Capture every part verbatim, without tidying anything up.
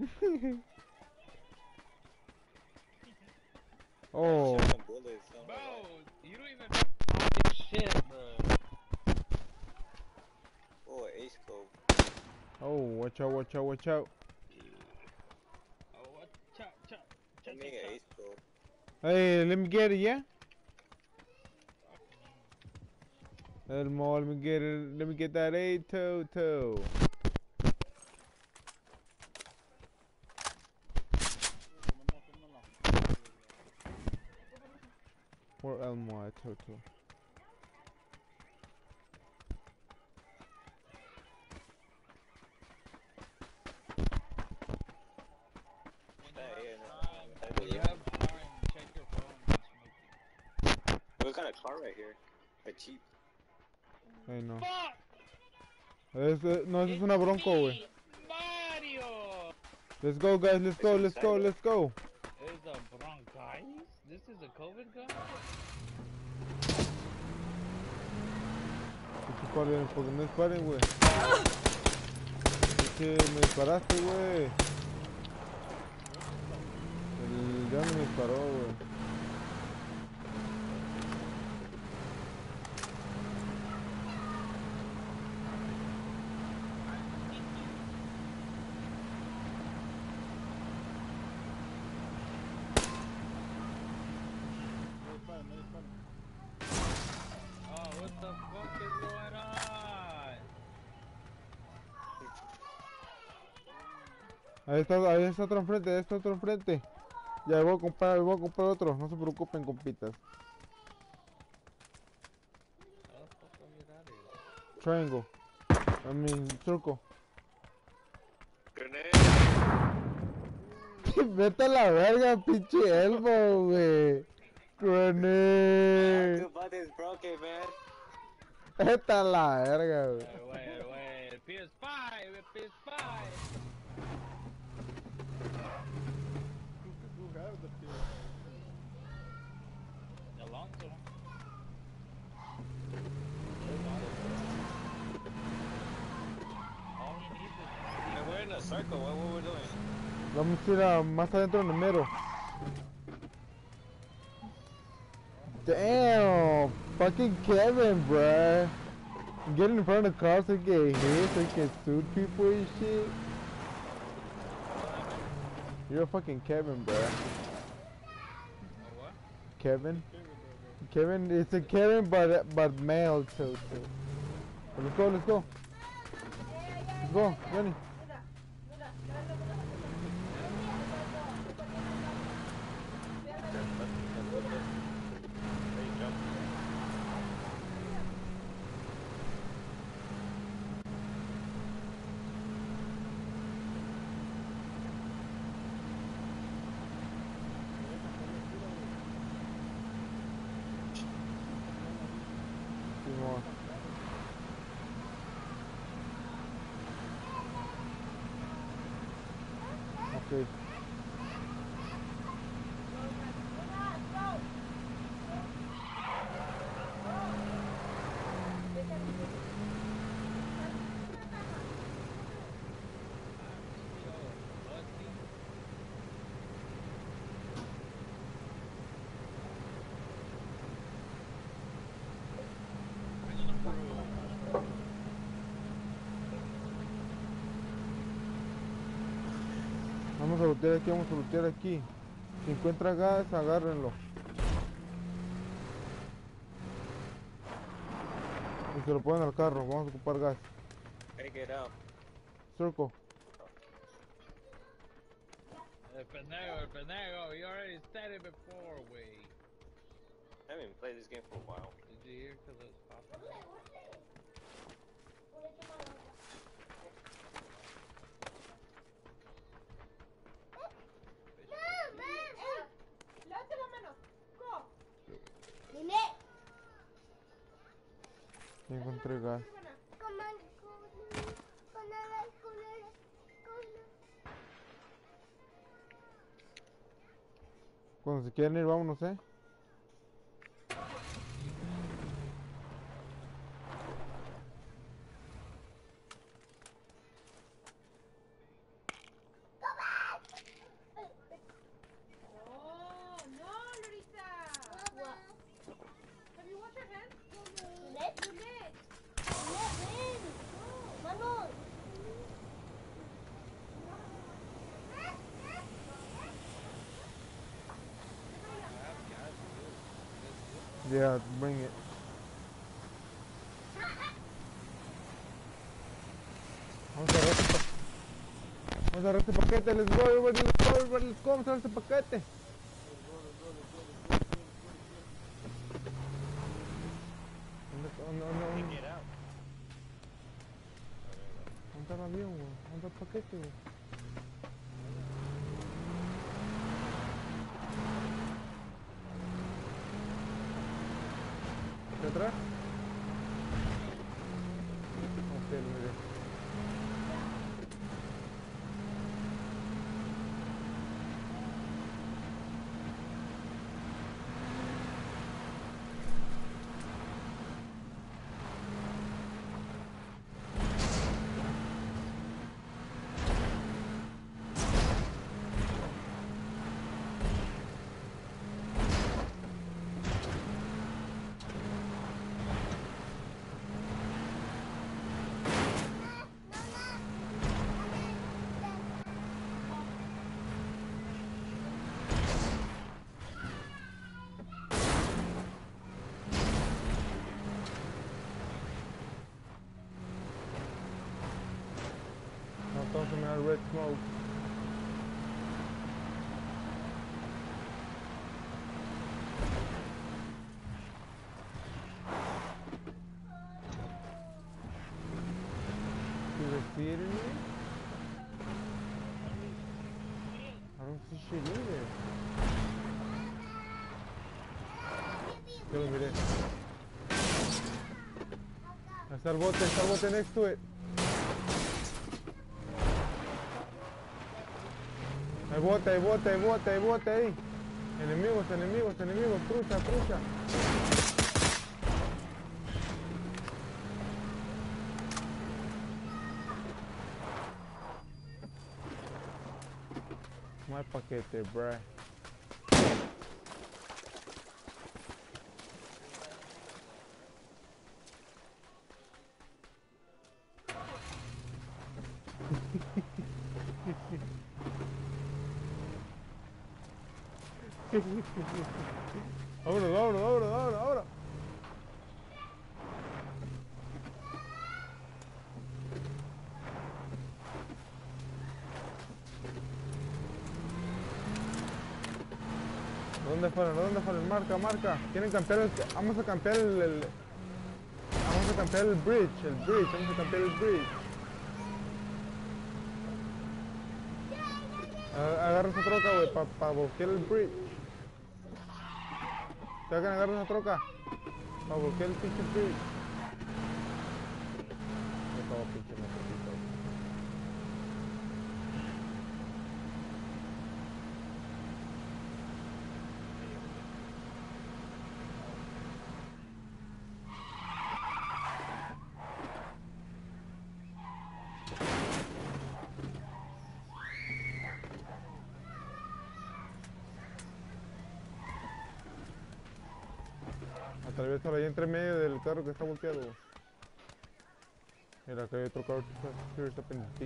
Oh. Bro, you don't even know this shit, bro. Oh, ace cove. Oh, watch out, watch out, watch out. Oh, what? Chop, chop. Let me get ace cove. Hey, let me get it, yeah? Elmo, let me get it. Let me get that A toe. Where Elmo at Toto? When you have time, check your phone and smoke it. We got a car right here. A Jeep. I know. Fuck! Es, eh, no, eso es una Bronco, güey. Mario! Let's go, guys. Let's go, let's go, let's go. It's a bronchitis? This is a COVID gun? Disparen, porque no disparen, güey. Es que me disparaste, güey. El ya me disparó, güey. Oh, what the fuck is going on? Ahí está, ahí está otro enfrente, ahí está otro enfrente. Ya voy a comprar, voy a comprar otro. No se preocupen, compitas. How the fuck do I get out of here? Triangle. I mean, circle. Grenade. Vete a la verga, pinche elbow, güey. Grenade. Two buttons broken, man. Vete a la verga, güey. Wait, wait, wait. P S five! P S five! Alonso. All he needs is... And we're in a circle. What, what we're doing? Vamos a ir a más adentro en el mero. Damn, fucking Kevin, bruh. Get in front of the car so you get hit, so you can sue people and shit. You're a fucking Kevin, bruh. What? Kevin? Kevin, it's a Kevin, but but male too. too. Let's go, let's go. Let's go, Johnny. Okay. Vamos a lootear aquí, vamos a lootear aquí. Si encuentra gas, agárrenlo. Y se lo ponen al carro, vamos a ocupar gas. Take it out. Circle. El pendejo, el pendejo. You already said it before, wey. I haven't played this game for a while. Did you hear? Because it's popular. Encontré gas. Cuando se quieren ir, vámonos, eh. Yeah, bring it. Vamos a agarrar este, pa vamos a agarrar este paquete. Let's go, everybody, let's go, everybody, let's go. Vamos a agarrar este paquete. ¿Dónde, dónde, dónde, dónde? Get out. ¿Dónde está el avión, güey? ¿Dónde está el paquete, güey? ¿Hacia atrás? Ok, lo miré. Todos se me da red smoke. You defeated me? I don't see shit either. Yo lo miré. Ahí está el bote, está el bote next to it. Hay bote, hay bote, hay bote, hay bote ahí. Enemigos, enemigos, enemigos. Trucha, trucha. No hay paquete, bruh. Vámonos, vámonos, vámonos, vámonos, vámonos. ¿Dónde fueron? ¿Dónde fueron? Marca, marca. Quieren campear el... Vamos a campear el... el... Vamos a campear el bridge, el bridge. Vamos a campear el bridge. Agarra esa troca, güey, para pa bloquear el bridge. Te hagan agarrar esa troca para bloquear el pinche bridge. Por favor, pinche necesito. Atraviesa ahí entre medio del carro que está volteado. Mira, acá hay otro carro que está pendiente.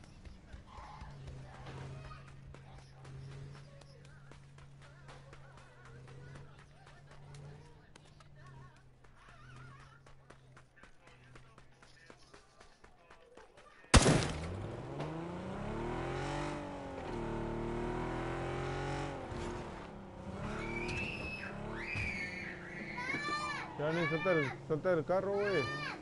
Ya ni salta el, salta el carro, güey.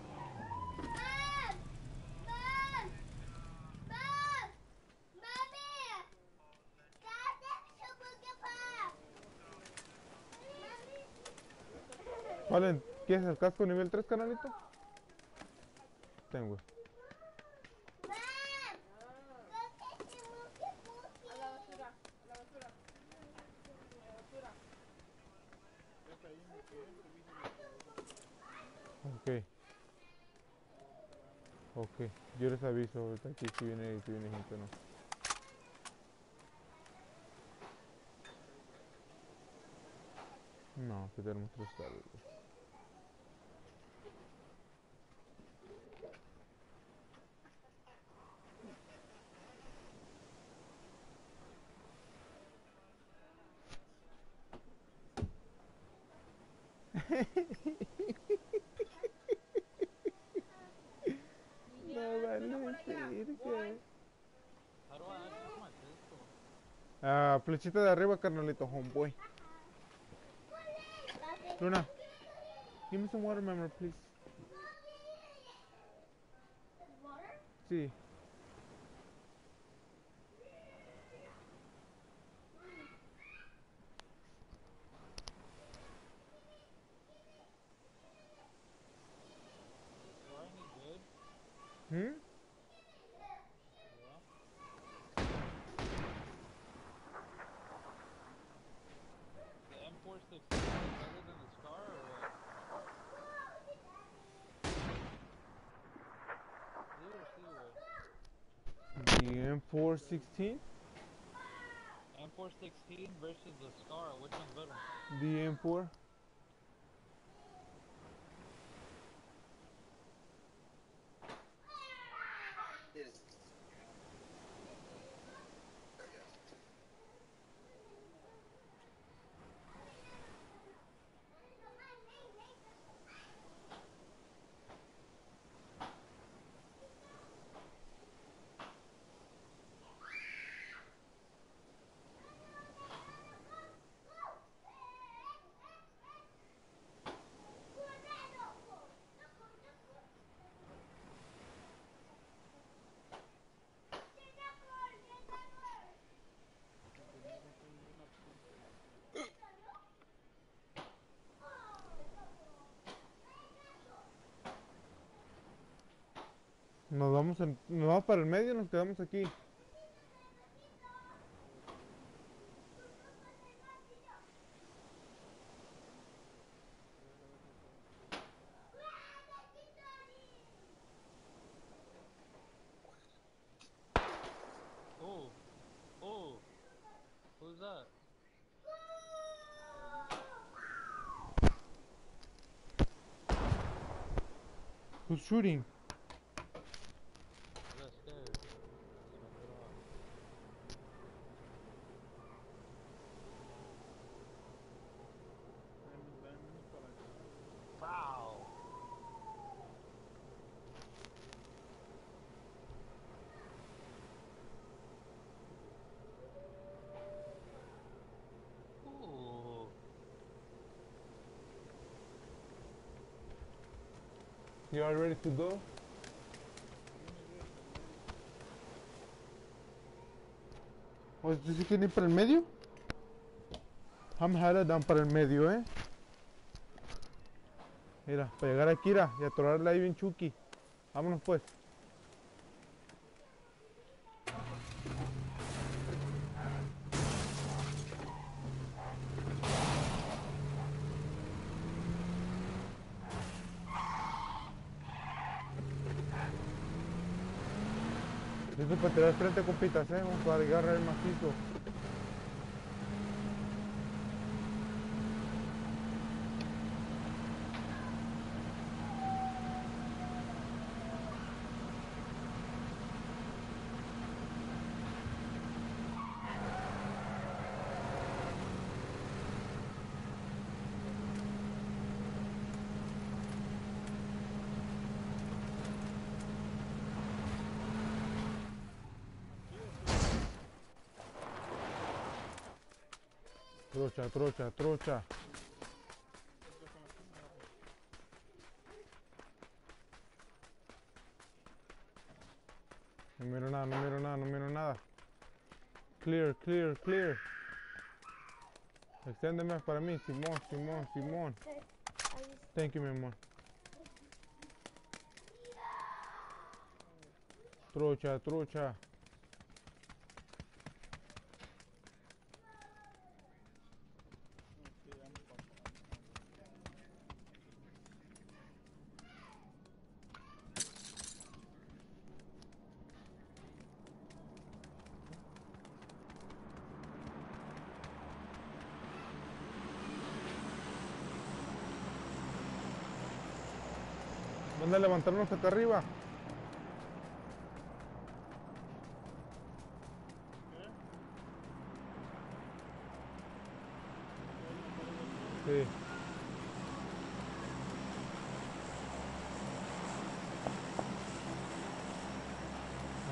Vale, ¿quieres el casco nivel tres, canalito? Tengo. Ok. Ok. Yo les aviso ahorita aquí si viene, si viene gente o no. No, que tenemos tres carros. ¿Quiere que? How do I access my pistol? Ah, flechita de arriba, carnalito, homeboy. Luna, give me some water, member, please. Sí. Do I need good? ¿Mm? Yeah. The M four sixteen is better than the Scar or what? Blue or Seaway? The M four sixteen? M four sixteen versus the Scar, which one's better? The M four. Nos vamos, en, nos vamos para el medio, nos quedamos aquí. Oh, oh, who's that? Who's shooting? I got scared. So I got off. Wow. Ooh. You all ready to go? ¿O dice que ni para el medio? I'm headed down para el medio, eh. Mira, para llegar aquí, mira, y atorarle ahí bien chuki. Vámonos pues. Listo para tirar frente, compitas, eh. Vamos a agarrar el macizo. Trocha, trocha, trocha. No miro nada, no miro nada, no miro nada. Clear, clear, clear. Extiéndeme para mí, Simón, Simón, Simón. Thank you, mi amor. Trocha, trocha. ¿Dónde levantarnos acá arriba? Sí.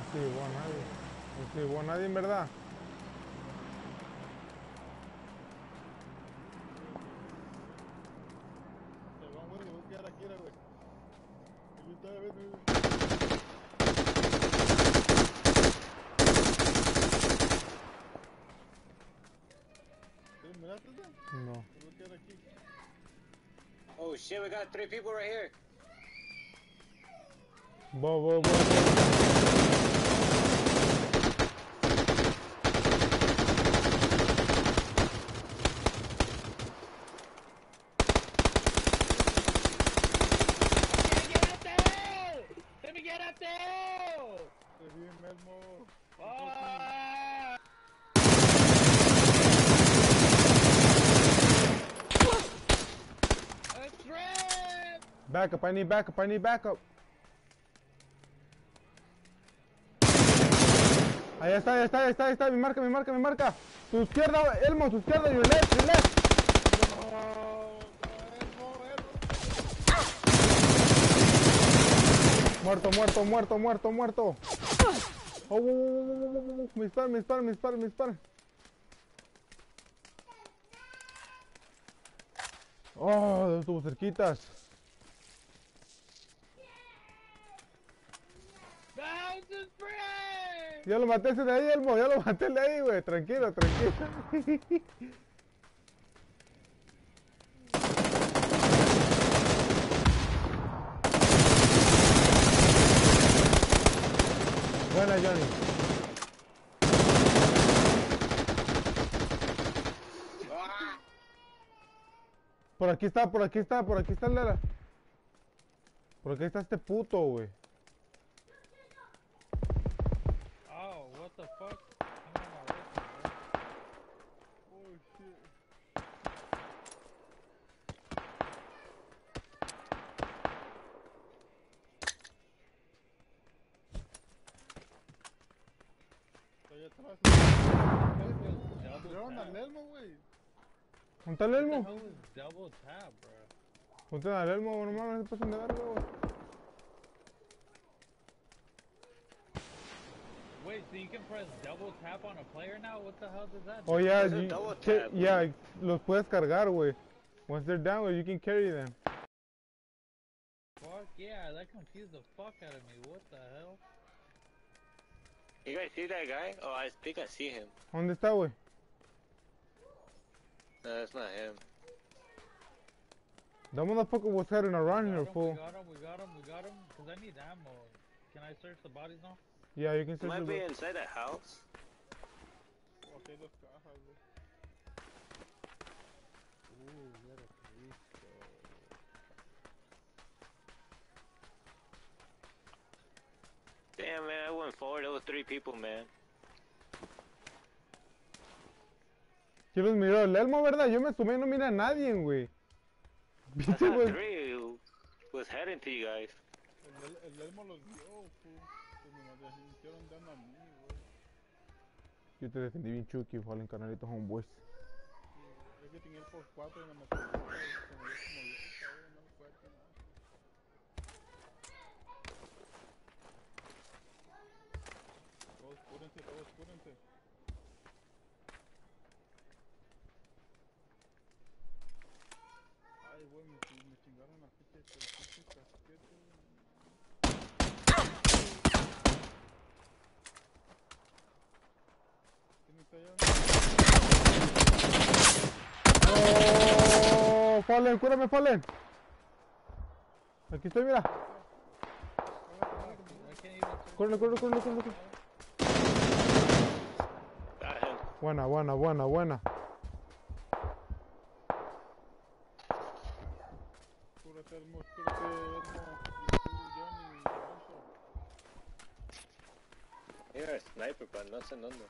Sí, bueno, nadie. Sí, bueno, nadie en verdad. Se va, güey, yo voy a quedar aquí, era, güey. Aquí está, ven, ven, ven. ¿Sí, miraste, güey? No. Yo voy a quedar aquí. Oh shit, we got three people right here. Bo, bo, bo, bo. Let me get up there! Te vi, Melmo. Ah! A trap! Backup, I need backup, I need backup. Ahí está, ahí está, ahí está, ahí está, mi marca, mi marca, mi marca. Tu izquierda, Elmo, tu izquierda, your left, your left. No, Elmo, Elmo. Muerto, muerto, muerto, muerto, muerto. Oh, oh, oh, oh, oh, oh, oh. Me disparan, me disparan, me disparan, me disparan. Oh, estuvo cerquitas. The house is free! Ya lo maté ese de ahí, Elmo, ya lo maté el de ahí, güey. Tranquilo, tranquilo. Buena, Johnny. Por aquí está, por aquí está, por aquí está el de la... Por aquí está este puto, güey. Oh, what the fuck? I'm on my way, bro. Oh, shit. Está allá atrás. Double Tiraron al tap. Elmo, güey. ¿Dónde está el What the Elmo? hell is double tap, bro? ¿Dónde está el Elmo? No mames, no se pasen de verga, güey. Wait, so you can press double tap on a player now? What the hell does that do? Oh, yeah, There's a you, double che- tap. yeah, los puedes cargar, güey. Once they're down, güey, you can carry them. Fuck yeah, that confused the fuck out of me. What the hell? You guys see that guy? Oh, I think I see him. ¿Dónde está, güey? No, that's not him. That motherfucker was heading around We here, got him, fool. we got him, we got him, we got him. Cause I need ammo. Can I search the bodies now? Yeah, you can search Might the... be inside that house. Ok, dos cajas, güey. Ooh, little Cristo. Damn, man, I went forward. There was three people, man. ¿Quién los miró? El Elmo, ¿verdad? Yo me sumé y no mira a nadie, güey. I ¿Viste, thought güey? three was heading to you guys. El, el, el Elmo los vio, fu. Pues me me hicieron daño a mí, güey. Yo te defendí bien, Chucky, ojalá en Carnalitos Homeboys. Sí, güey. Es que tenía el por cuatro y me mató. Se me dio como loca, güey. No le puede atinar. Todos cúrense, todos cúrense. Ay, güey, me, me chingaron la ficha de el pinche casquete, güey. ¿Quién está allá? ¡Oh! Fallen, cúrame, Fallen. Aquí estoy, mira. I can't even search. Córrele, córrele, córrele, córrele. Got him. Buena, buena, buena, buena. Cúrate, Elmo, cúrate, Elmo. Y tú, Johnny, Alonso. You're a sniper, but no sé dónde.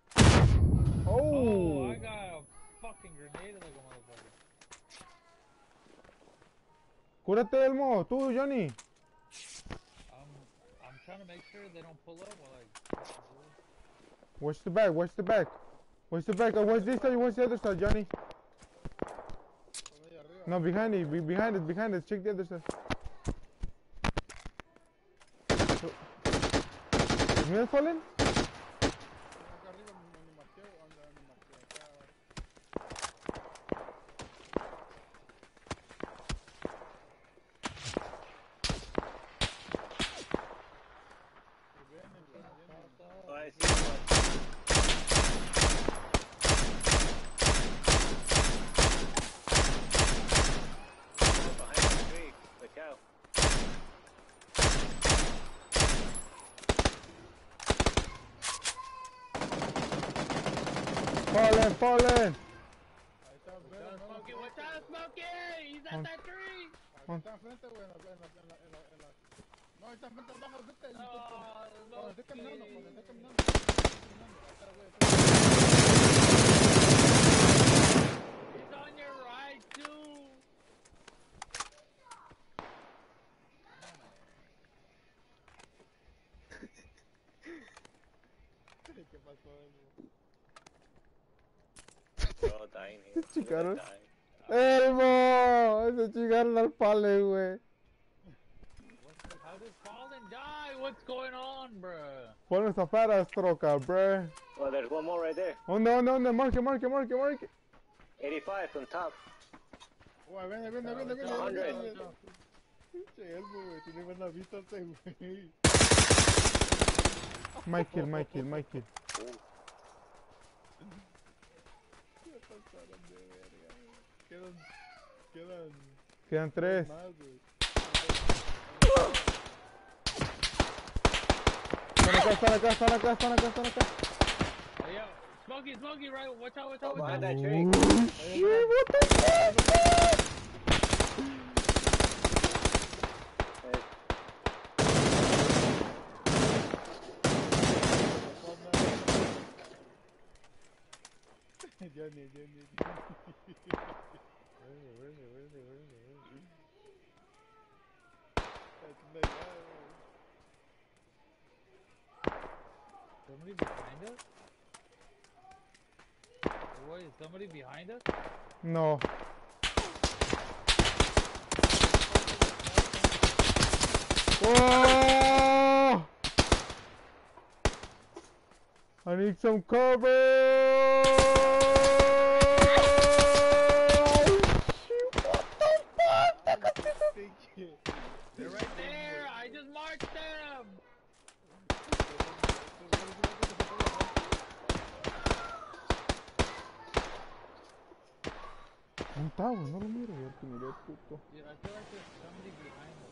Oh, Oh! I got a fucking grenade like a motherfucker. Cúrate, Elmo. Tú, Johnny. I'm, I'm trying to make sure they don't pull up while I... Watch the back, watch the back. Watch the back. Oh, watch this side, watch the other side, Johnny. Están ahí arriba. No, behind it, be- behind it, behind it. Check the other side. míos, Fallen? Acá arriba donde marqué, donde, donde marqué, acá. Que vienen, que vienen. Oh, I see one. Behind the tree. Look out. Fallen, Fallen! Ahí está, ven, no, Smokey, watch out, Smokey! He's at On- that tree! Aquí está enfrente, güey, en la, en la, en la, en la, en la... No, ahí está enfrente, abajo, vete. Oh, Cuando esté caminando, Smokey. cuando esté caminando. Caminando, acá, güey, atrás. He's on your right, too! ¿Qué pasó, güey? We're all dying here. Se We're gonna chingaron. die. ¡Elmo! Se chingaron al Fallen, güey. How did Fallen die? What's going on, bruh? Fallen está para troca, bruh. Oh, there's one more right there. ¿Dónde, dónde, dónde? Marque, marque, marque, marque. eighty-five from top. Güey, viene, viene, viene, viene. one hundred. Pinche Elmo, güey, tiene buena vista este, güey. Michael, Michael, Michael. Se pasaron de verga, güey. Quedan, quedan Quedan tres. más, güey. Están acá, están acá, están acá, están acá, están acá. Oh, yeah. Smokey, Smokey, right? Watch out, watch Oh, out, watch behind out. that tree. Oh, shit, what the fuck? Johnny, Johnny. That's my guy, Somebody behind us? Oh, wait, is somebody behind us? No. Oh! I need some cover! Shoot, what the fuck? güey. They're right there! I just marched them! ¿Dónde está, güey? No lo miro, güey. Te miré, puto. Dude, I feel like there's somebody behind us.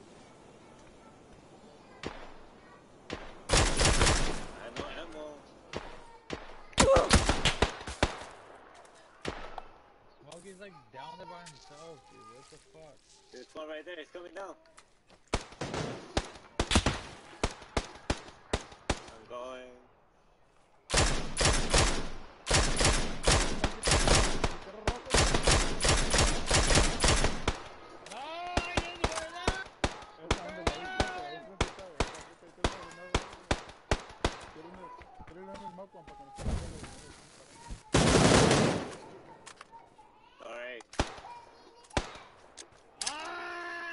I have no ammo. Smokey's like down there by himself, dude. What the fuck? There's one right there. It's coming down. I'm going. No, I didn't hear that! Alright. Ah!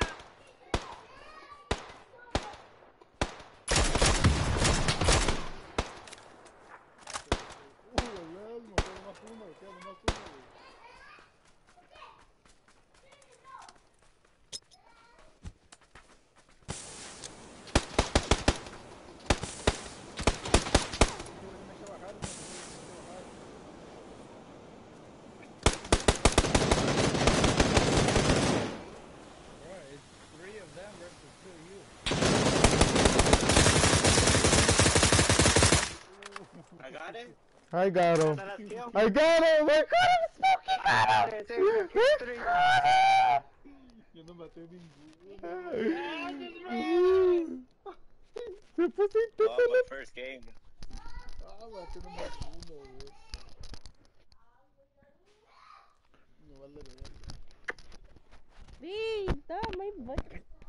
Bro, it's three of them versus two of you. I got him. I got him. That's the last kill. I got him! I got him! Smokey got him! There, there, three. Yo no maté ninguno. Ah, just ran! Se puso Oh, intenso. my first game. Ah, maté nomás uno, güey. No vale verga. Hey, stop my butt.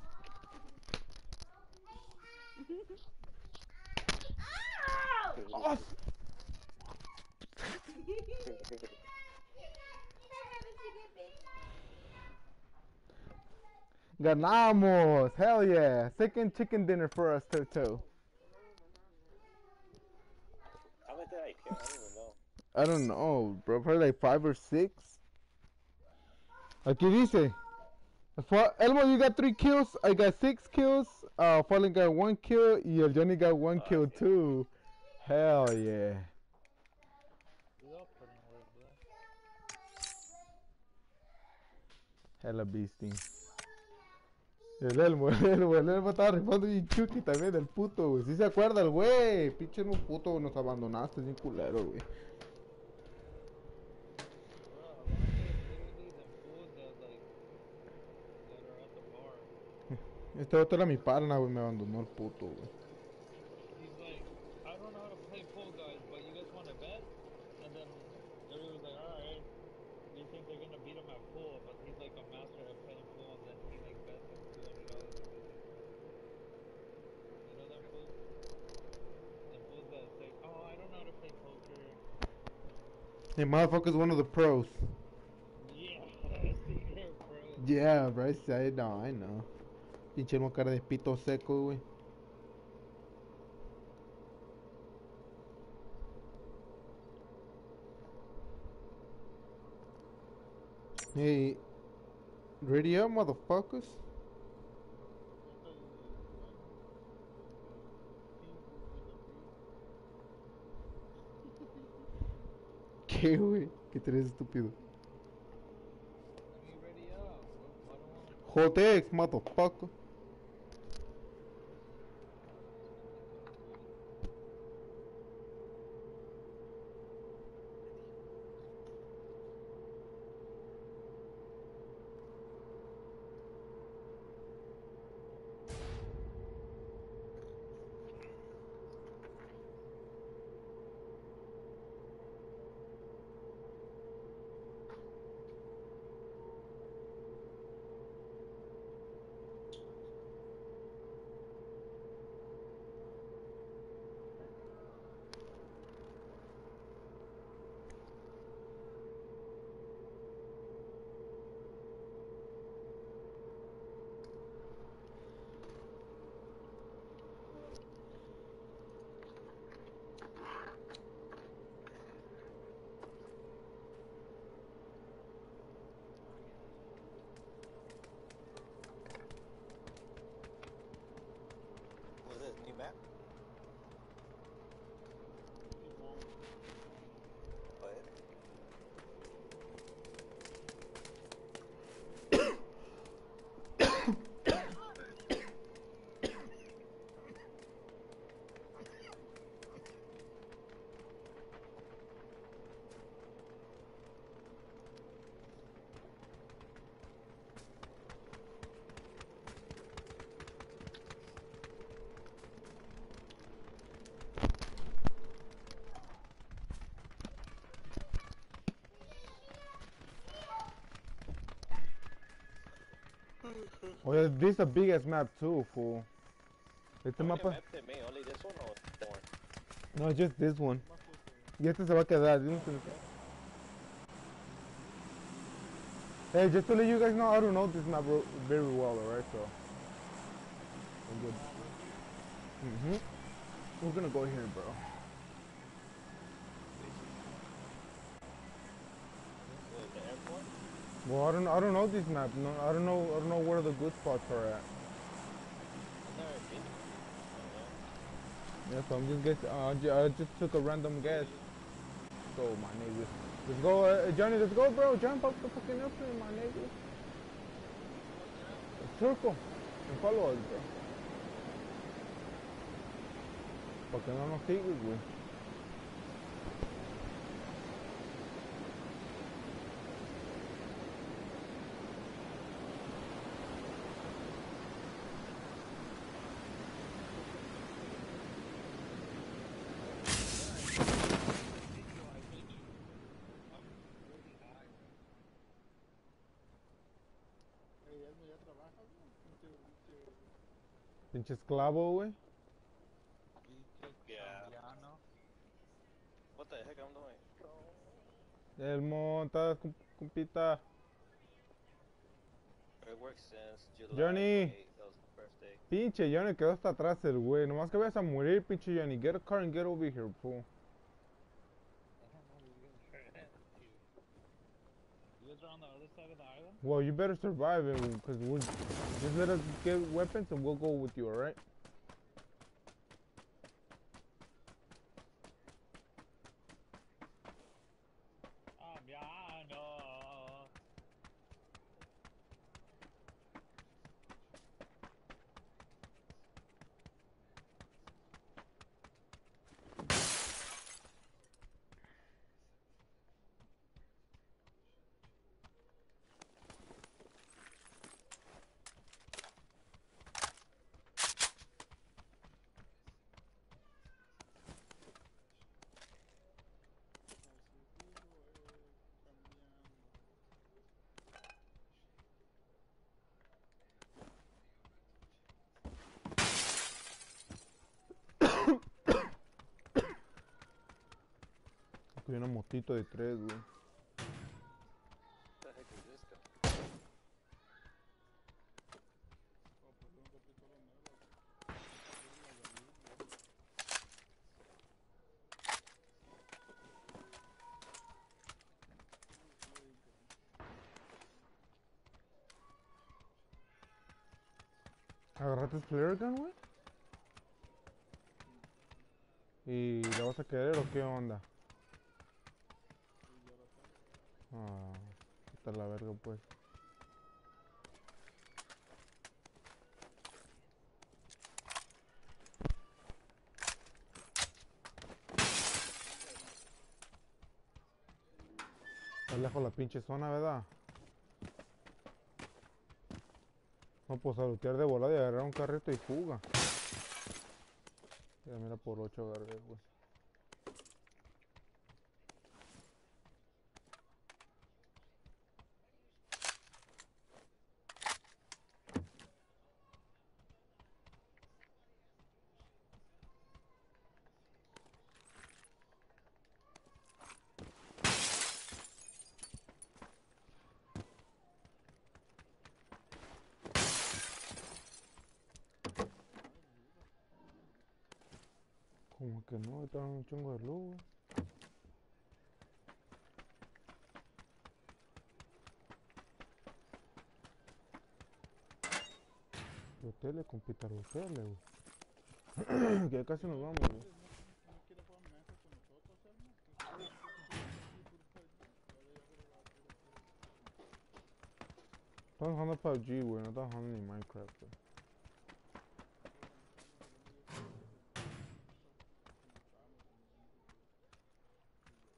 Oh, ganamos! Hell yeah! Second chicken dinner for us too, too. much did I kill? I don't even know. I don't know, bro. Probably like five or six. Aquí dice. Fa- Elmo, you got three kills. I got six kills. Uh, Fallen got one kill. Y el Johnny got one Oh, kill shit. too. Hell yeah. We all putting work, bro. Hella beasting. El Elmo, el Elmo, el Elmo estaba rifando bien chuki también, el puto, güey. ¿Sí se acuerda el güey? Pinche Elmo puto, nos abandonaste, bien culero, güey. Bro, abandoned literally them fools that like that are at the bar. Este otro era mi pana, güey, me abandonó el puto, güey. He's like, I don't know how to play pool, guys, but you guys want to bet? And then everybody was like, all right. They think they're gonna beat him at pool, but he's like a master at playing pool, and then he like bets like two hundred dollars or something. You know them fools? Them fools that say, oh, I don't know how to play poker. Hey, motherfucker's one of the pros. Yeah, secret bro. Yeah, right side, no, I know. Pinche Elmo cara de pito seco, güey. Hey, ready up, motherfuckers? ¿Qué, güey? ¿Qué tenés estúpido? Let me ready up. What, what do I Jodex, motherfucker. What's this? New map? What? Oh, yeah, this is a big ass map too, fool. Este How many mapa. maps they made? Only this one or that one? No, just this one. Y este se va a quedar. yo no sé- Hey, just to let you guys know, I don't know this map ro- very well, alright? So, I'm good. Mhm. We're gonna go here, bro. What, the airport? Well, I don't, I don't know this map. No, I don't know, I don't know where the good spots are at. I've never been here. Yeah, so I'm just guess. Uh, I ju- I just took a random guess. Let's go, my niggas. Let's go, uh, Johnny. Let's go, bro. Jump up the fucking airplane, my niggas. Circle and follow us, bro. Porque no nos sigues, güey. Pinche esclavo, güey. Yeah. Cambiano. What the heck I'm doing? El monta, compita. It works since July Johnny. twenty-eighth. That was the birthday. Pinche Johnny quedó hasta atrás el güey. Nomás que vayas a morir, pinche Johnny. Get a car and get over here, fool. Well, you better survive it, because we're just let us get weapons and we'll go with you, alright? Um, yeah, I know. Necesito eh, cambiando. Aquí hay una motito de tres, güey. What the heck is this guy? Oh, pues un capítulo nuevo. Tiene la gasolina. ¿Agarraste el flare gun, güey? ¿Y la vas a querer o qué onda? Y ya la tengo. Ah, está la verga, pues. Está lejos la pinche zona, ¿verdad? No, pues a lootear de volada y agarrar un carrito y fuga. Ya mira, por ocho agarré, güey. Como que no, está un chingo de luz, güey. Lutele, compita, lutele, güey. Que ya casi nos vamos, güey. ¿No, no quiere jugar mesa con nosotros, Elmo? Que jugamos puro P U B G, puro P U B G. Ahora ya juega puro P U B G. Estamos jugando P U B G, güey. No estamos jugando ni Minecraft, güey. Pues me estábamos hablando de P U B G de Minecraft. Y estábamos hablando de... Y yo...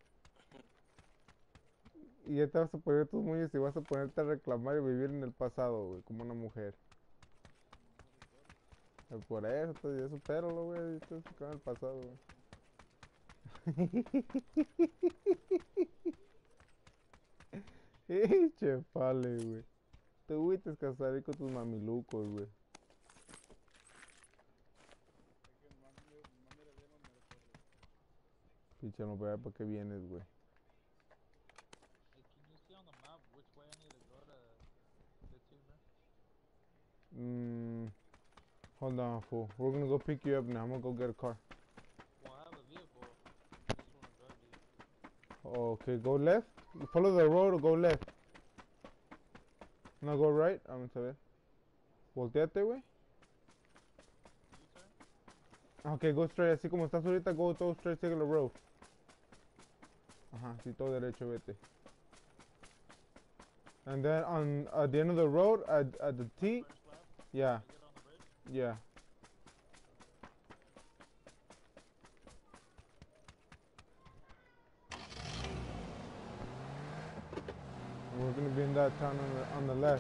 Y ya te vas a poner tus moños y vas a ponerte a reclamar y vivir en el pasado, güey, como una mujer. No me recuerdo. Eh, Por eso, pues, ya supéralo, güey. Estás en el pasado, güey. Che, pale, güey. Te fuiste a casar ahí con tus mamilucos, güey. Es que nomás me, nomás me dieron me recuerdo. Pinche, no vea para qué vienes, güey. Hey, can you see on the map which way I need to go to get to, bro? Mmm. Hold on, fool. We're gonna go pick you up now. I'm gonna go get a car. Well, I have a vehicle. I just want to drive to you. Okay, go left. Follow the road or go left. No, go right. Vamos a ver. Volteate, güey. U-turn? Okay, go straight. Así como estás ahorita, go todo straight, take the road. Ajá, sí, todo derecho, vete. And then on at the end of the road, at, at the T, First left? yeah, I get on the bridge? yeah. And we're gonna be in that town on the, on the left.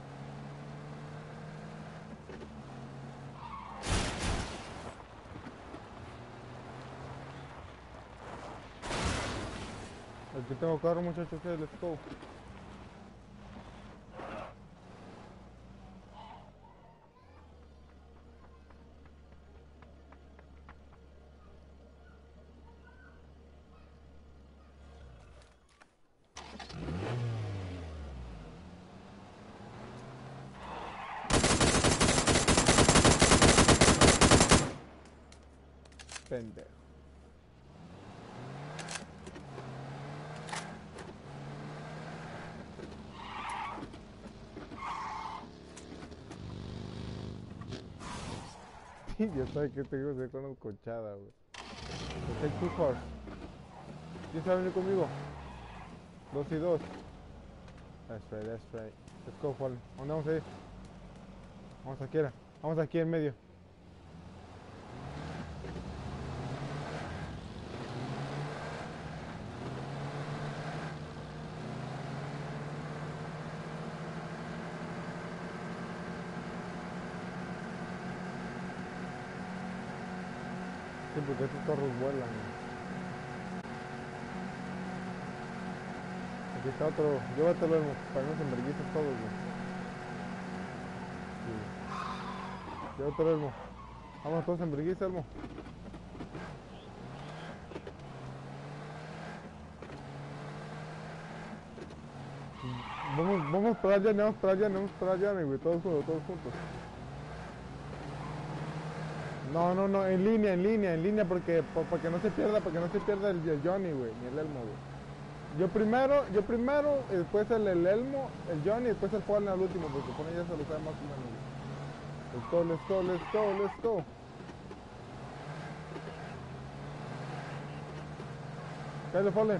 Aquí tengo carro, muchachos. Hey, let's go. Pendejo. Ya sabes que tengo que ser con cochada, güey. Take two cars. ¿Quién sabe venir conmigo? Dos y dos. That's right, that's right. Let's go, Fallen. ¿Dónde vamos a ir? Vamos aquí, era. Vamos aquí en medio. Sí, porque estos carros vuelan. Aquí está otro. Llévatelo, Elmo, para que no se enverguicen todos, güey. Sí. Llévatelo, Elmo. Vamos todos en vergüenza, Elmo. Vamos, vamos para allá, vamos para allá, vamos para allá, güey. Todos juntos, todos juntos. No, no, no, en línea, en línea, en línea, porque para que no se pierda, para que no se pierda el, el Johnny, güey, ni el Elmo, güey. Yo primero, yo primero, y después el, el Elmo, el Johnny, y después el Fallen al último, porque pone ya se lo sabe más o menos, güey. Let's go, let's go, let's go, let's go. Cállate, Fallen.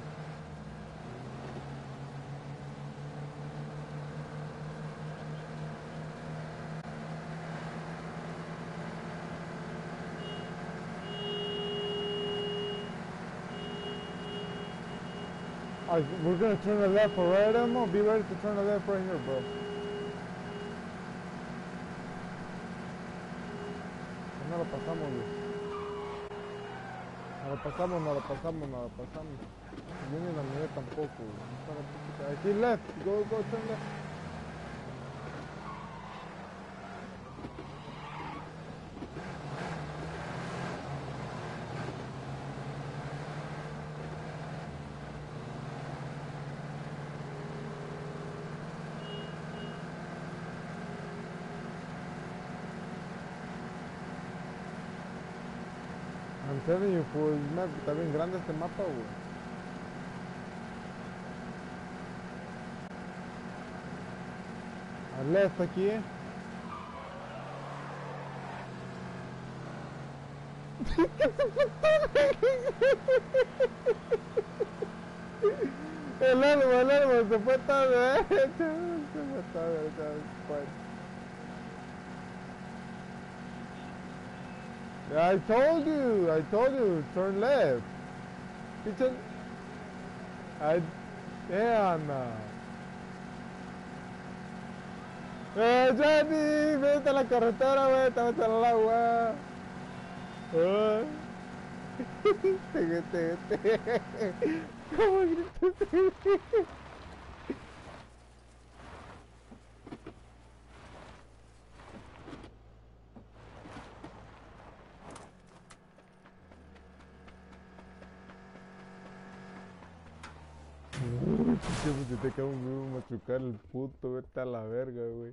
Alright, we're gonna turn the left or right, Elmo. Be ready to turn the left right here, bro. No lo pasamos, güey. No lo pasamos, no lo pasamos, no lo pasamos. Yo ni la miré tampoco, güey. Aquí left, go, go, turn left. I'm telling you, fool, está bien grande este mapa, güey. Al left aquí, eh. El árbol, el árbol, se fue a la derecha. Se fue a la derecha. I told you, I told you, turn left. Teacher, I, yeah, no. Eh, Johnny, vete a la carretera, güey, te vas al agua. Oh. Te, te, te. ¿Cómo gritas? Uy, si te cae un huevo machucar el puto, vete a la verga, güey.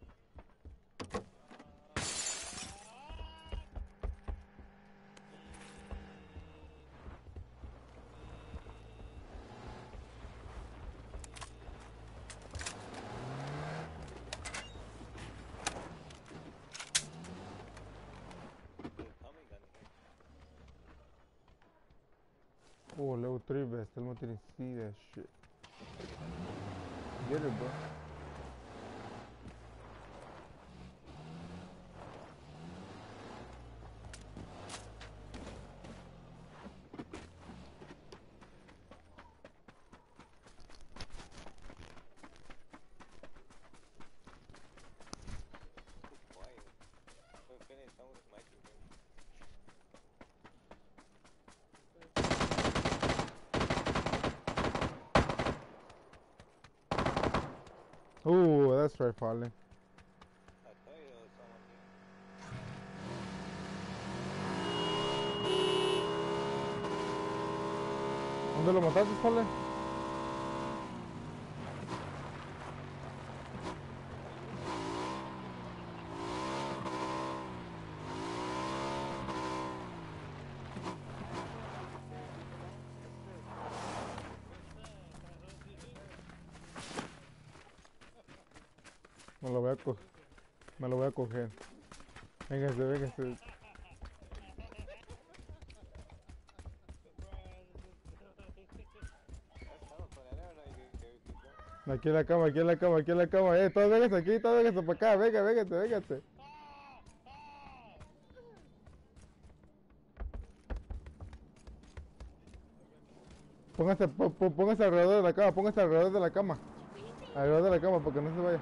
Oh, level three vest, el no tiene see that shit. Get it, bro. Oh, that's right, Fallen. I thought there was someone here. ¿Dónde lo mataste, Fallen? Me lo voy a coger. Me lo voy a coger. Véngase, véngase. Aquí en la cama, aquí en la cama, aquí en la cama. Eh, todos vénganse aquí, todos vénganse para acá. Venga, vénganse, vénganse. Pónganse, pó- pó- pónganse alrededor de la cama, pónganse alrededor de la cama. Alrededor de la cama para que no se vaya.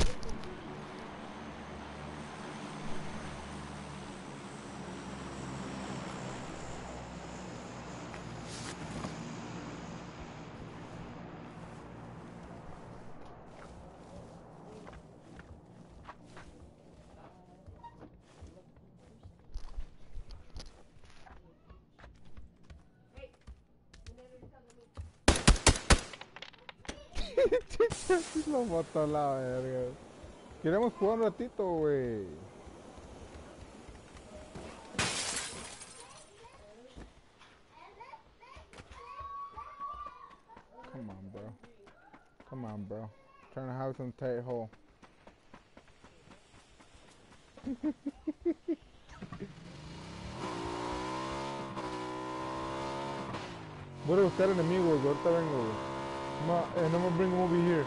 Sí lo botó la verga. Queremos jugar un ratito, güey. Come on, bro. Come on, bro. Trying to have some tight hole. Voy a buscar enemigos, güey. Ahorita vengo, güey. Ma, eh, no me bring them over here.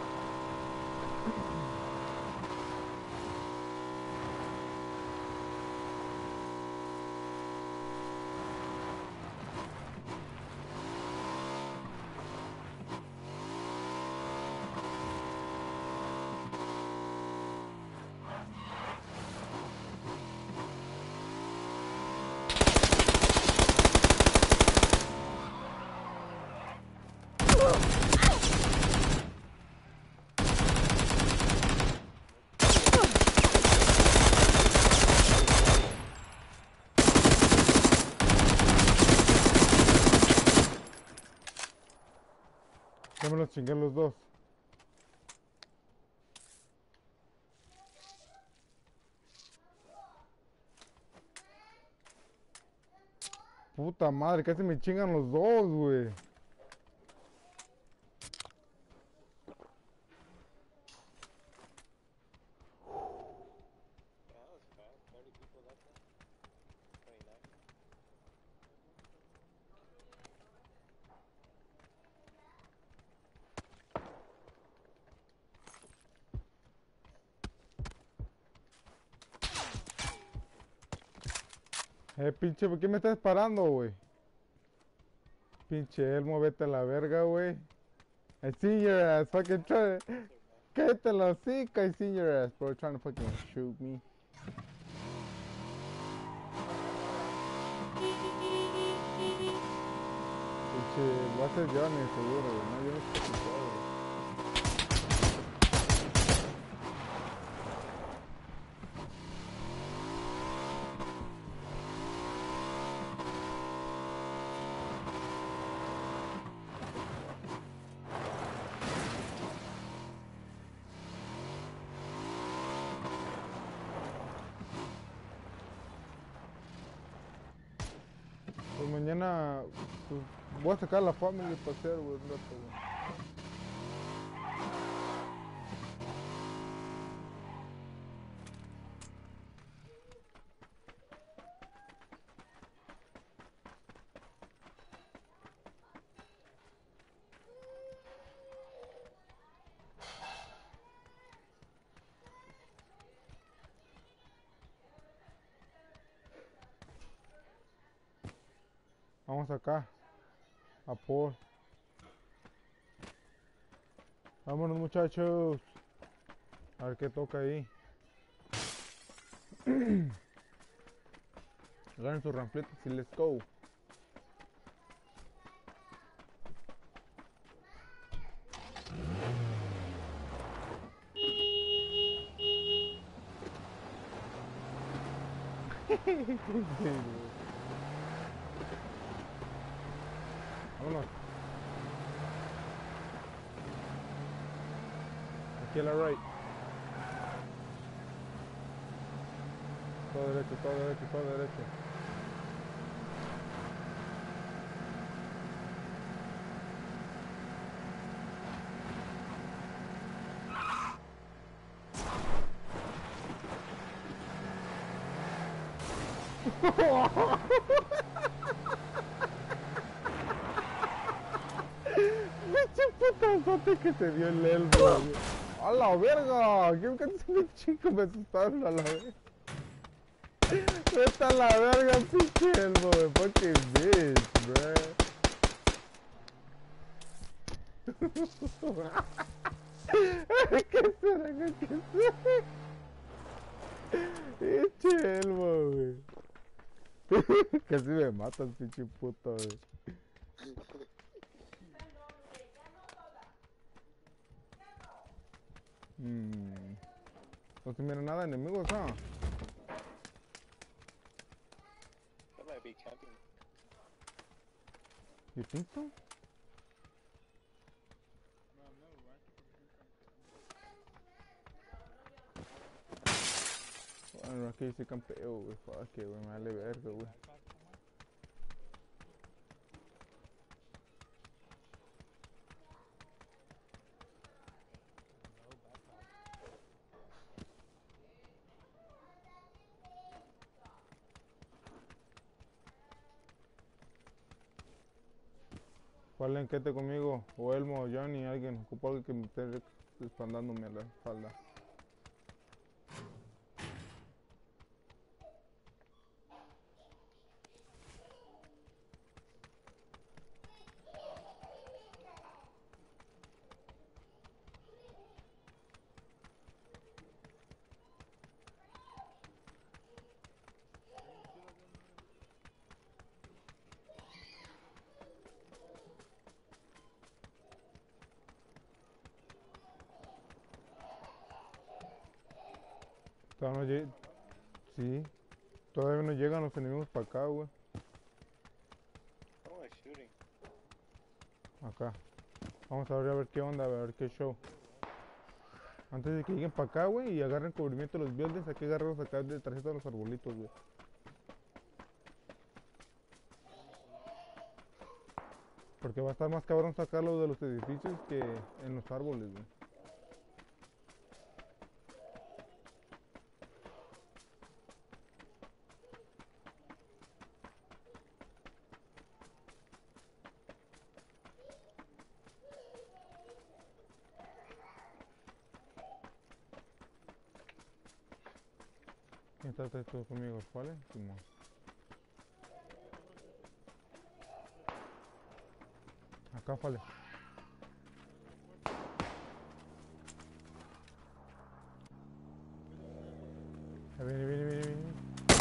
Ya me los chingué los dos. Puta madre, casi me chingan los dos, güey. Yeah, that was fast. thirty people left there. twenty-nine. Eh, pinche, ¿por qué me estás parando, güey? Pinche Elmo, vete a la verga, güey. I see your ass fucking trying to... Cállate la hocica, I see your ass, bro. Trying to fucking shoot me. Pinche, va a ser Johnny, seguro, güey. No, yo no sé qué todo, güey. Pues mañana pues, voy a sacar a la familia para hacer, güey, un rato, güey. Vamos acá, a por. Vámonos, muchachos. A ver qué toca ahí. Agarren sus ranfletes y let's go. Vámonos. Aquí a la right. Todo derecho, todo derecho, todo derecho. Me Ese putazote que se dio el elmo, güey. A la verga. ¿Qué me ese chico? Me asustaron a la verga. Vete a la verga, pinche elmo, güey. Fucking bitch, bro. ¿Qué será? ¿Qué será? Pinche elmo, güey. Casi me matas, pinche puto, güey. Mm. No se mira nada de enemigos, ¿ah? That might be camping. You think so? No, no, right? Bueno, aquí dice campeo, güey. Fuck, que güey, me vale verga, güey. ¿Cuál enquete conmigo? O Elmo, o Johnny, alguien. Ocupo alguien que me esté expandándome a la espalda. Todavía no llega. Sí. Todavía no llegan los enemigos para acá, güey. Oh, it's shooting. Acá. Vamos a ver a ver qué onda, a ver qué show. Antes de que lleguen para acá, güey, y agarren cubrimiento de los buildings, hay que agarrarlos acá detrás de los arbolitos, güey. Porque va a estar más cabrón sacarlo de los edificios que en los árboles, güey. ¿Quién está esto conmigo? ¿Cuál es? Simón. Acá, Fale. Ahí viene, viene, viene, viene.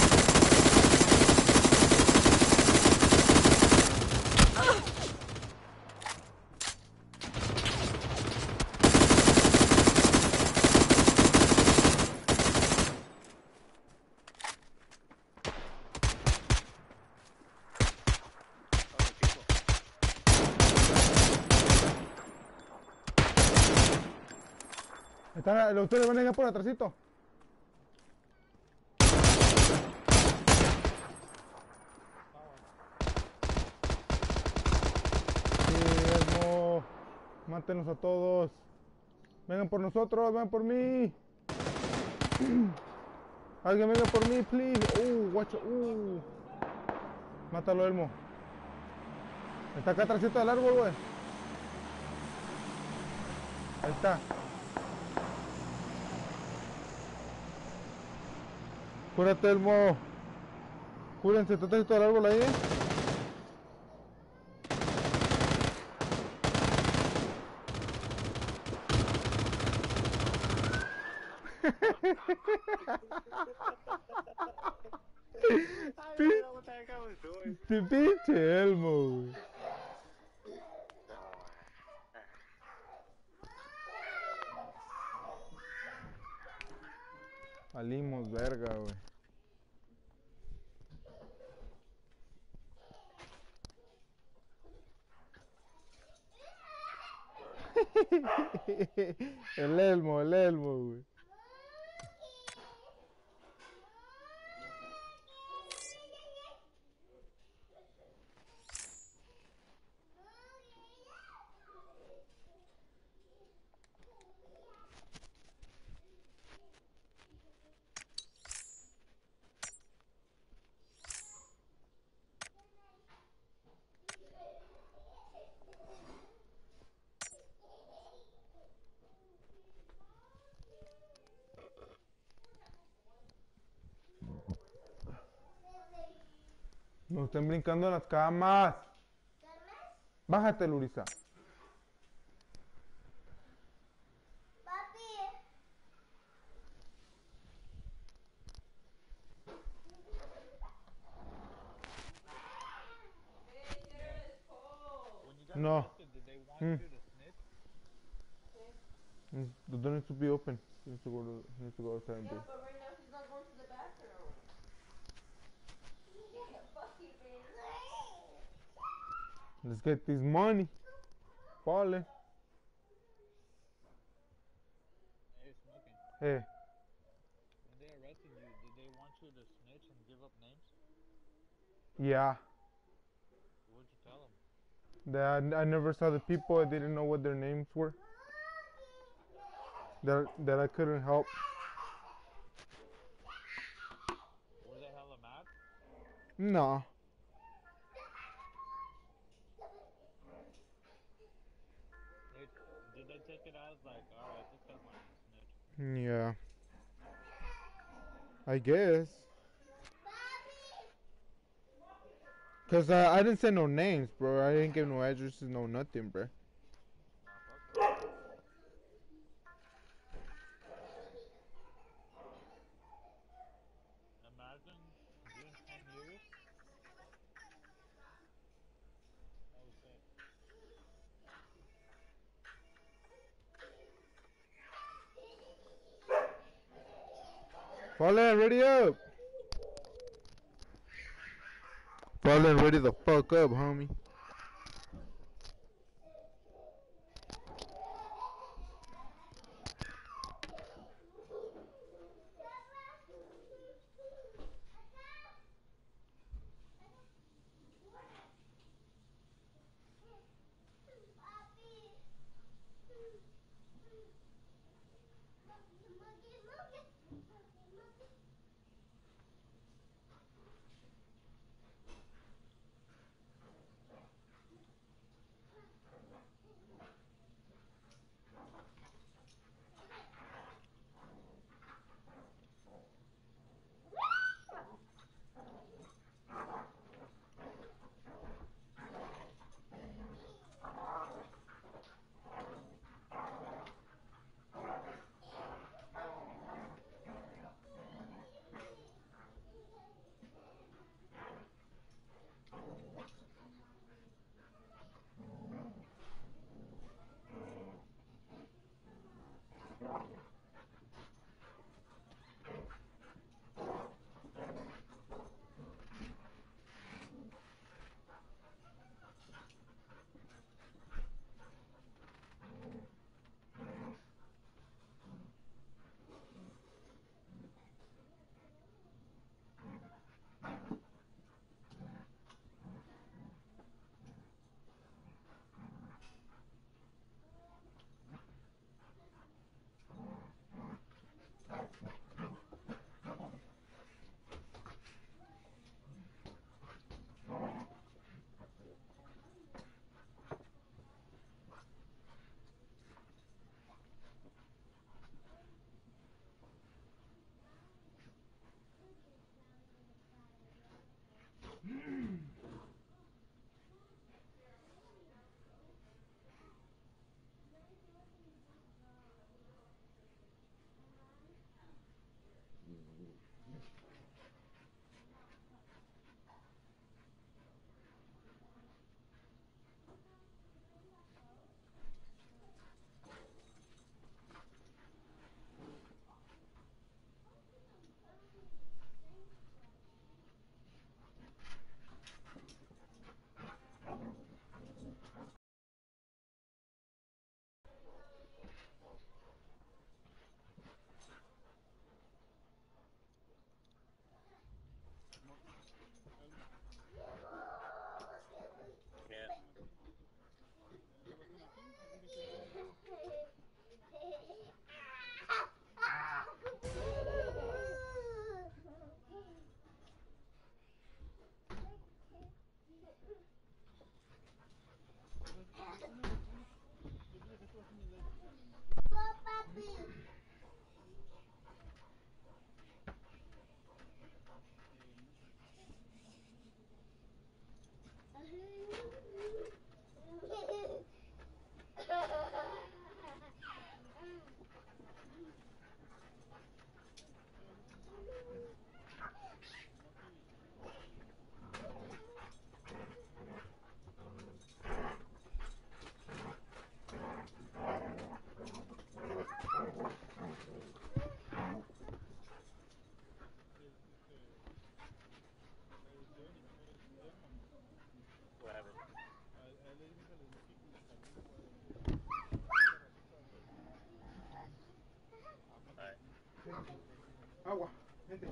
Oh, people. Está, los ustedes van a llegar por atrásito. Sí, Elmo. Mátenos a todos. Vengan por nosotros, vengan por mí. Alguien venga por mí, please. Uh, guacho, uh. Mátalo, Elmo. Está acá atrásito del árbol, güey. Ahí está. Cúrate, Elmo. Cúrense, está atrásito del árbol ahí, eh. I don't know what the heck I was doing. Pi- Pinche Elmo, güey. Valimos verga, güey. El Elmo, el Elmo, güey. No estén brincando en las camas. Bájate, Lurisa. Yeah. When you got No. arrested, did they want Hmm. you to snitch? Mm, The door needs to be open. He needs to go to. He needs to go outside and Yeah, do. but right now he's not going to the bathroom. Fuck you, bitch. Let's get this money. Falling. Hey, smoking. Hey. When they arrested you, did they want you to snitch and give up names? Yeah. What'd you tell them? That I never saw the people. I didn't know what their names were. That that I couldn't help. Were they hella mad? No. They, did they take it as like, all right, this guy wants to snitch? Yeah. I guess. Cause uh, I didn't say no names, bro. I didn't give no addresses, no nothing, bro. Nah, fuck that. Imagine doing ten years. Oh shit. Fallen, ready up. Fallen, ready the fuck up, homie. Smoking. Ellie, Yeah. ¿estás aquí? ¿Estabas aquí? Dile que venga ya. Pues, una, una, pues dile que estabas haciendo leche. Eh, no sé. Agua. Vente.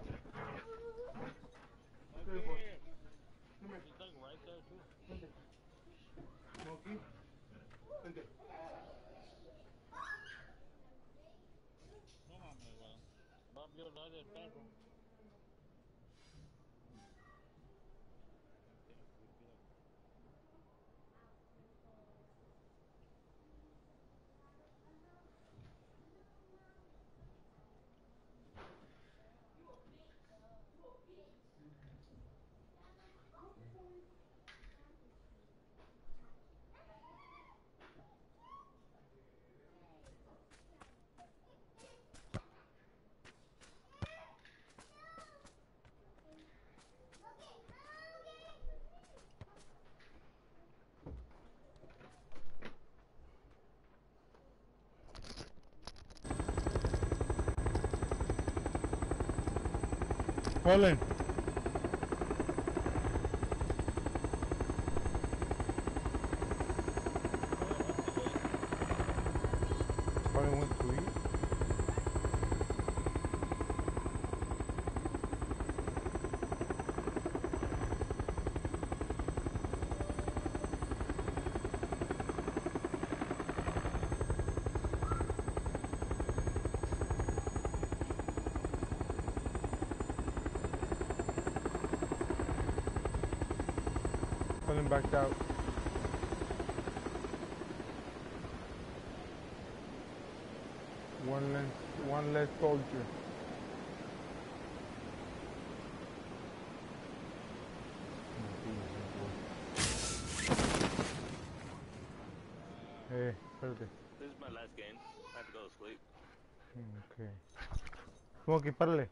Okay. He's like right there too. Vente. No, aquí. Vente. No mames, weón. Va a violar el perro. Tiene creepy dog. Fallen. Fallen went to eat. Fallen backed out. One less, one less soldier. Hey, espérate. This is my last game. I have to go to sleep. Okay. Smokey, párale.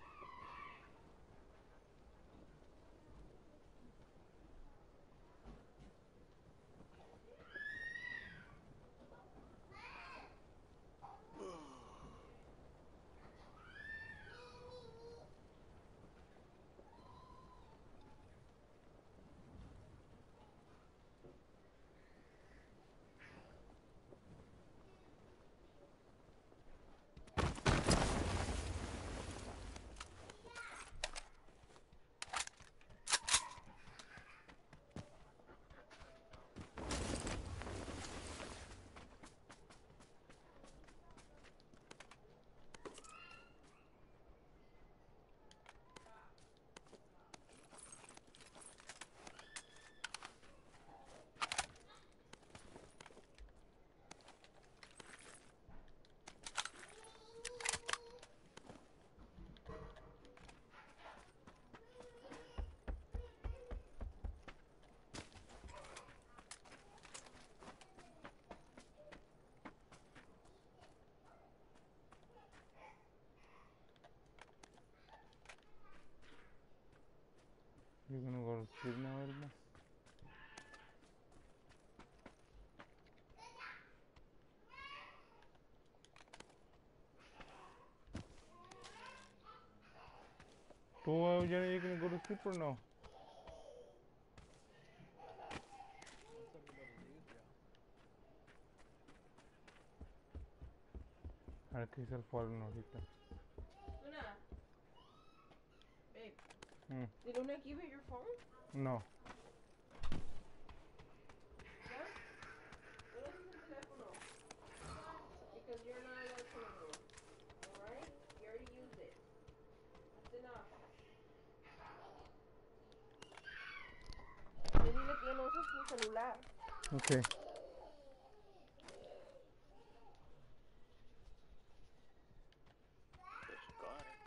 You're gonna go to sleep now, Elmo? ¿Tú, Johnny, you gonna go to sleep or no? Once everybody leaves, yeah. A ver qué dice el Fallen ahorita. Luna, babe, Mm, did Luna give you your phone? no. ¿Ya? Luna es el teléfono. Because you're not allowed to anymore. Alright? You already used it. That's enough. Ya dile que ya no usas tu celular. Okay. But you got it.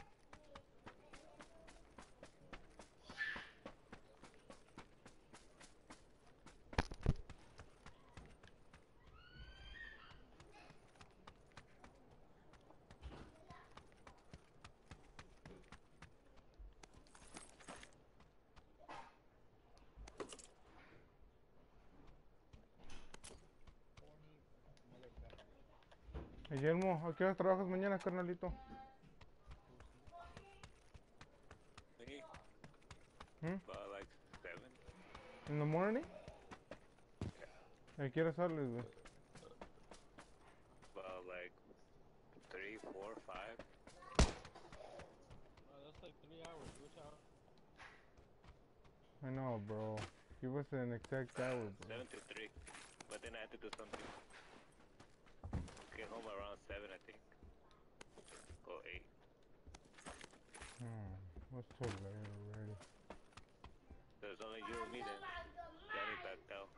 Horny motherfucker. Guillermo, ¿a qué hora trabajas mañana, carnalito? Pussy. Me? Hmm? About like seven. In the morning? Yeah. ¿A qué hora sales, güey? About like three, four, five. hours? Which hour? I know, bro. Give us an exact hour, bro. seven to three. But then I had to do something. Get home around seven, I think. Or eight. Hmm. What's too late already? There's only you and me then. Danny backed out.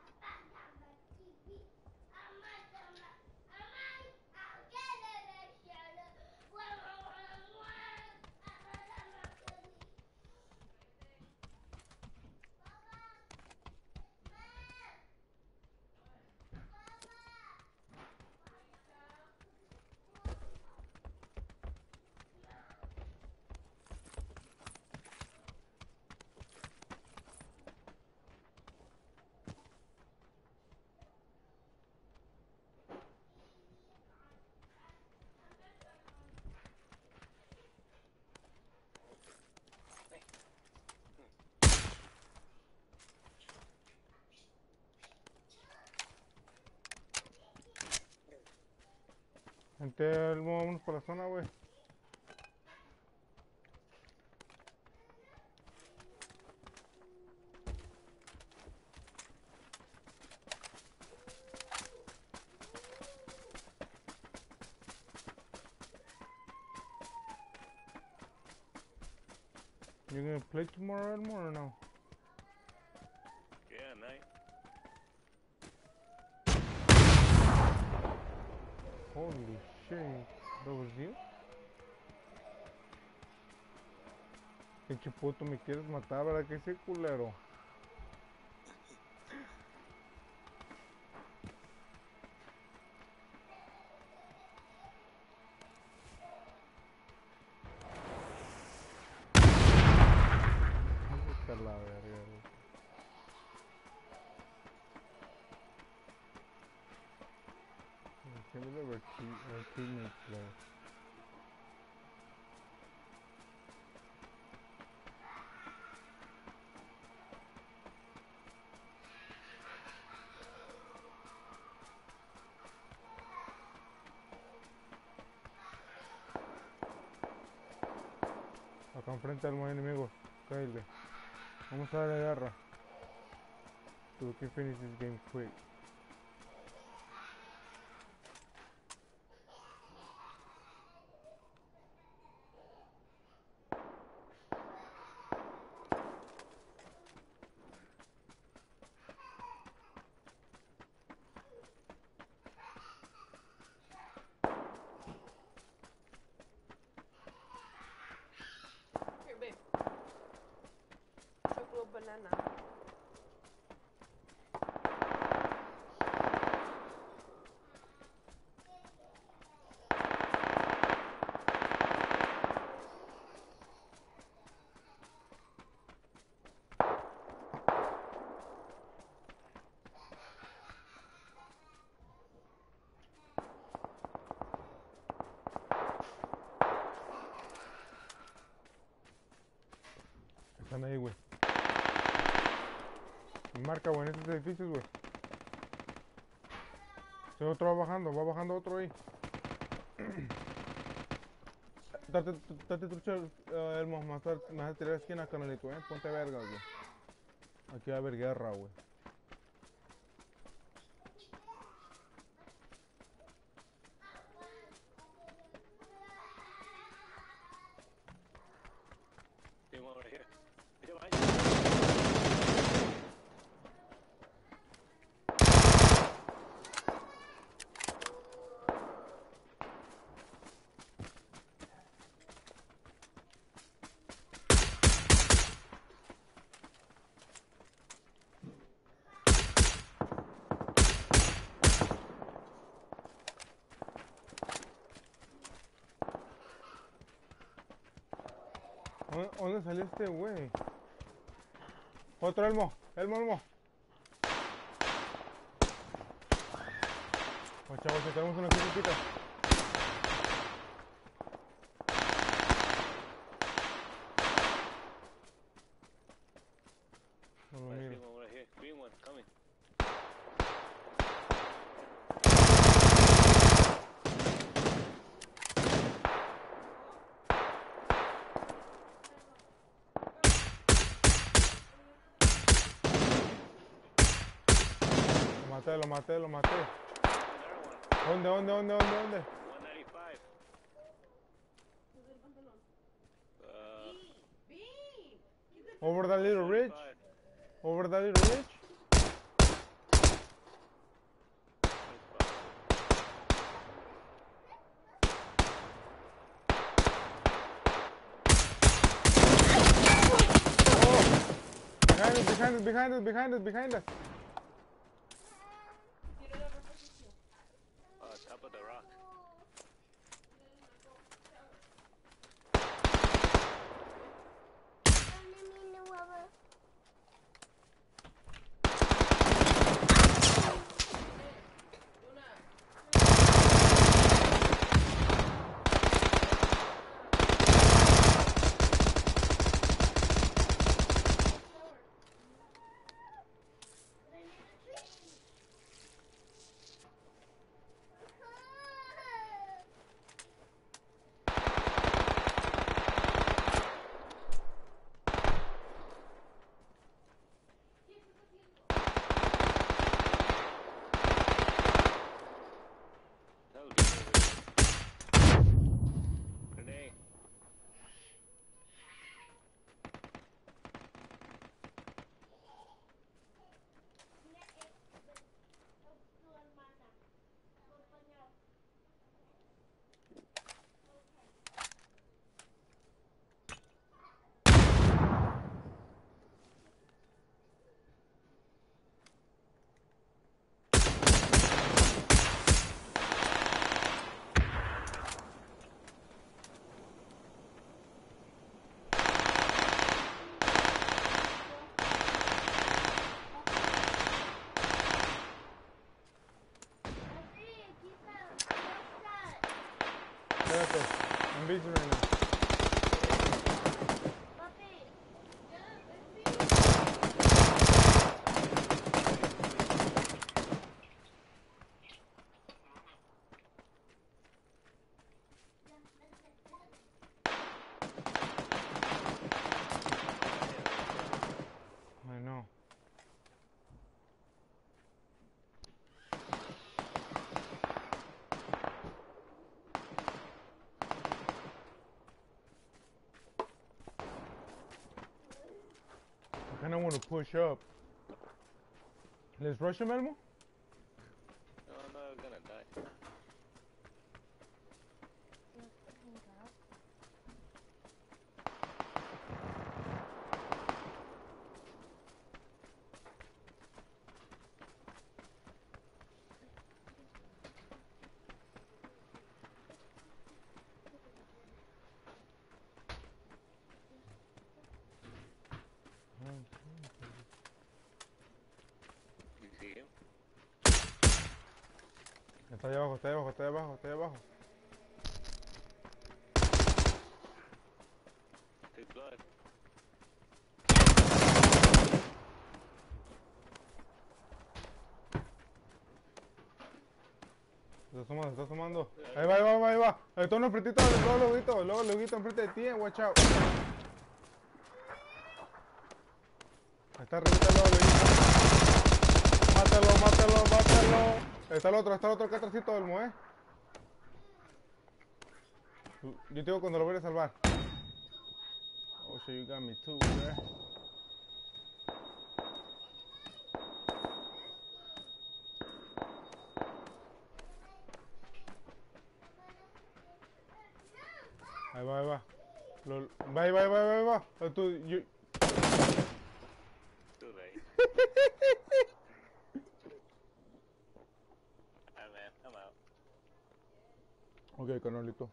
Gente, vámonos por la zona, güey. You gonna play tomorrow, Elmo, or no? Yeah, night. Holy shit. That was you? Pinche puto, me quieres matar, ¿verdad que sí, culero? Vete a la verga, güey. Give me the retreat, retreatment play. Acá enfrente al enemigo. Cállate. Vamos a darle guerra. So we can finish this game quick. Here, babe. Chocolate banana. Están ahí, güey. Marca, güey, en estos edificios, güey. Se otro va bajando, va bajando otro ahí. Date, date trucha, uh, Elmo, más tarde, me vas a tirar esquina, Carnalito, eh. Ponte vergas, güey. Aquí va a haber guerra, güey. Team over here. He's behind you. ¿Dónde, dónde salió este güey? Otro Elmo, Elmo, Elmo. Pues chavos, que tenemos una chiquita. No lo I see miro. one right here. Green one coming. maté, lo maté, lo maté. Another one. ¿Dónde, dónde, dónde, dónde, dónde? one ninety-five. Sube el pantalón. Uh, Beam, Beam. Quita el Over that little ridge? ninety-five. Over that little ridge? Behind us, behind us, behind us, behind us, behind us. Tira la reposición. Uh, top of the rock. That would be over. Grenade. Espérate, I'm busy right now. I know. I kinda wanna push up. Let's rush him, Elmo? No, I'm not gonna die. You see him? Está ahí abajo, está ahí abajo, está ahí abajo, está ahí abajo. Take blood. Se está sumando, se está sumando. Ahí va, ahí va, ahí va, ahí va. Ahí está uno enfrentito, luego loguito, luego loguito enfrente de ti, eh, watch out. Ahí está arriba, luego loguito. Mátalo, mátalo, mátalo. Ahí está el otro, está el otro acá atrásito del Moe. Yo te digo cuando lo voy a salvar. Oh shit, you got me too, man. Ahí va, ahí va. Lo, va, ahí va, ahí va, ahí va. Eh, Tú, yo... Too late. Alright, man, I'm out. Ok, Carnalito.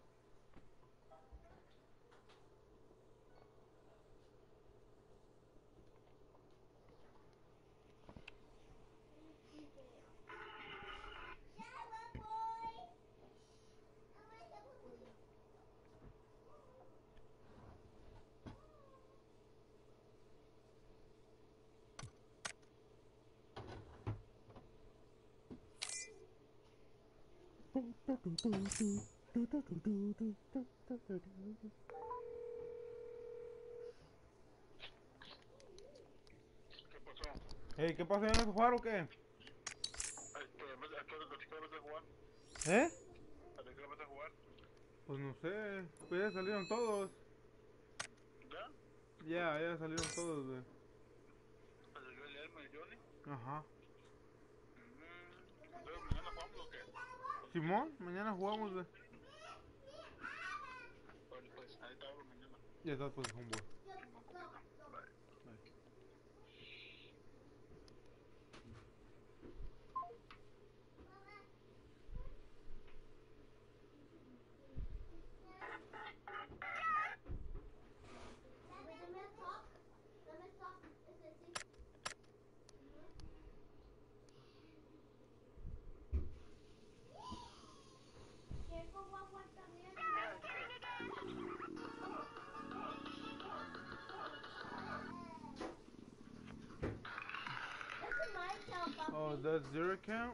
Hey, ¿qué pasa? ¿Ya no se jugar o qué? ¿Eh? ¿Hasta qué hora vas a jugar? Pues no sé. Pues ya salieron todos. ¿Ya? Ya, ya salieron todos, güey. ¿Salió el Elmo y el Johnny? Ajá. Mm, entonces mañana jugamos o qué? Simón, mañana jugamos, güey. Vale, pues ahí te hablo mañana. Ya está, pues, homeboy. Bye. Bye. Oh, that's your account?